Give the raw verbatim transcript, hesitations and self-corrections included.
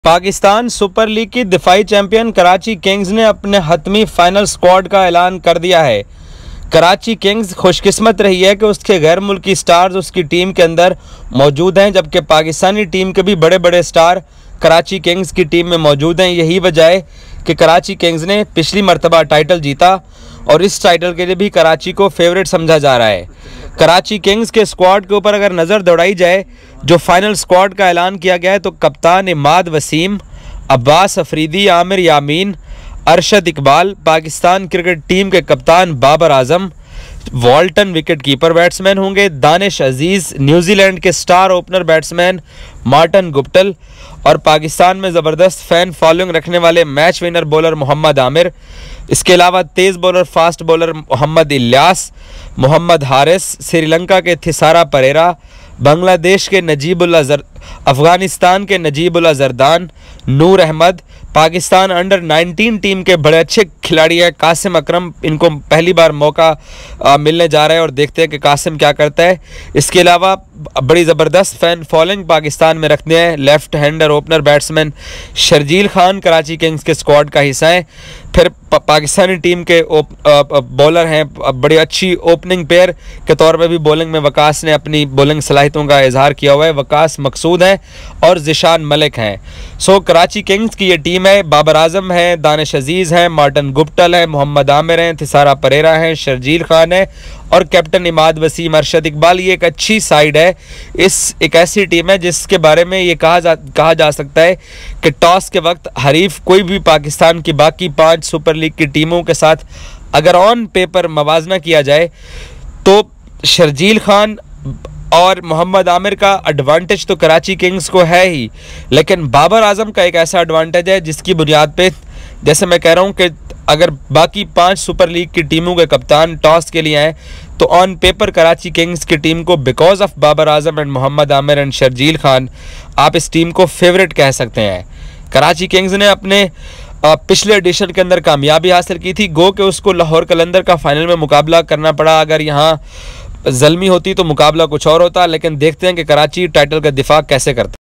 Pakistan super league की दिफाई champion Karachi Kings ने अपने हतमी फाइनल स्क्वाड का ऐलान कर दिया है। कराची किंग्स खुशकिस्मत रही है कि उसके गैर मुल्की स्टार्स उसकी टीम के अंदर मौजूद हैं, जबकि पाकिस्तानी टीम के भी बड़े बड़े स्टार कराची किंग्स की टीम में मौजूद हैं। यही वजह है कि कराची किंग्स ने पिछली मरतबा टाइटल जीता और इस टाइटल के लिए भी कराची को फेवरेट समझा जा रहा है। कराची किंग्स के स्क्वाड के ऊपर अगर नज़र दौड़ाई जाए, जो फाइनल स्क्वाड का ऐलान किया गया है, तो कप्तान इमाद वसीम, अब्बास अफरीदी, आमिर यामीन, अरशद इकबाल, पाकिस्तान क्रिकेट टीम के कप्तान Babar Azam, Walton wicket keeper batsman होंगे, दानिश अजीज़, न्यूजीलैंड के star opener batsman Martin Guptill और पाकिस्तान में ज़बरदस्त फ़ैन फॉलोइंग रखने वाले match winner bowler Mohammad Amir. इसके अलावा तेज़ bowler fast bowler Mohammad Ilyas, Mohammad Haris, Sri Lanka के थिसारा परेरा, बांग्लादेश के नजीबुल्ला जर अफ़गानिस्तान के Najibullah Zadran, Noor Ahmad, Pakistan under nineteen team के बड़े अच्छे खिलाड़ी हैं कासिम अकरम। इनको पहली बार मौका आ, मिलने जा रहा है और देखते हैं कि कासिम क्या करता है। इसके अलावा बड़ी ज़बरदस्त फ़ैन फॉलोइंग पाकिस्तान में रखते हैं left hander opener batsman Sharjeel Khan Karachi Kings के स्क्वाड का हिस्सा है। फिर पा, पाकिस्तानी टीम के बॉलर हैं, बड़ी अच्छी ओपनिंग पेयर के तौर पर भी बॉलिंग में वकास ने अपनी बॉलिंग सलाहियतों का इजहार किया हुआ है। वकास मकसूद हैं और ज़िशान मलिक हैं। सो कराची किंग्स की ये टीम है। बाबर आजम है, दानिश अजीज़ हैं, मार्टिन गुप्टिल हैं, मोहम्मद आमिर हैं, थिसारा परेरा हैं, शर्जील खान है और कैप्टन इमाद वसीम, अरशद इकबाल। ये एक अच्छी साइड है। इस एक ऐसी टीम है जिसके बारे में ये कहा जा कहा जा सकता है कि टॉस के वक्त हरीफ कोई भी पाकिस्तान की बाकी पांच सुपर लीग की टीमों के साथ अगर ऑन पेपर मवाजना किया जाए तो शर्जील खान और मोहम्मद आमिर का एडवांटेज तो कराची किंग्स को है ही, लेकिन बाबर आजम का एक ऐसा एडवांटेज है जिसकी बुनियाद पे जैसे मैं कह रहा हूँ कि अगर बाकी पांच सुपर लीग की टीमों के कप्तान टॉस के लिए आए तो ऑन पेपर कराची किंग्स की टीम को because of Babar Azam and Mohammad Amir and Sharjeel Khan आप इस टीम को फेवरेट कह सकते हैं। कराची किंग्स ने अपने पिछले एडिशन के अंदर कामयाबी हासिल की थी, गो कि उसको लाहौर कलंदर का फाइनल में मुकाबला करना पड़ा। अगर यहाँ ज़ल्मी होती तो मुकाबला कुछ और होता, लेकिन देखते हैं कि कराची टाइटल का दिफा कैसे करता है।